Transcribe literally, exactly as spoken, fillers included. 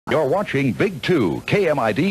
You're watching Big two, K M I D.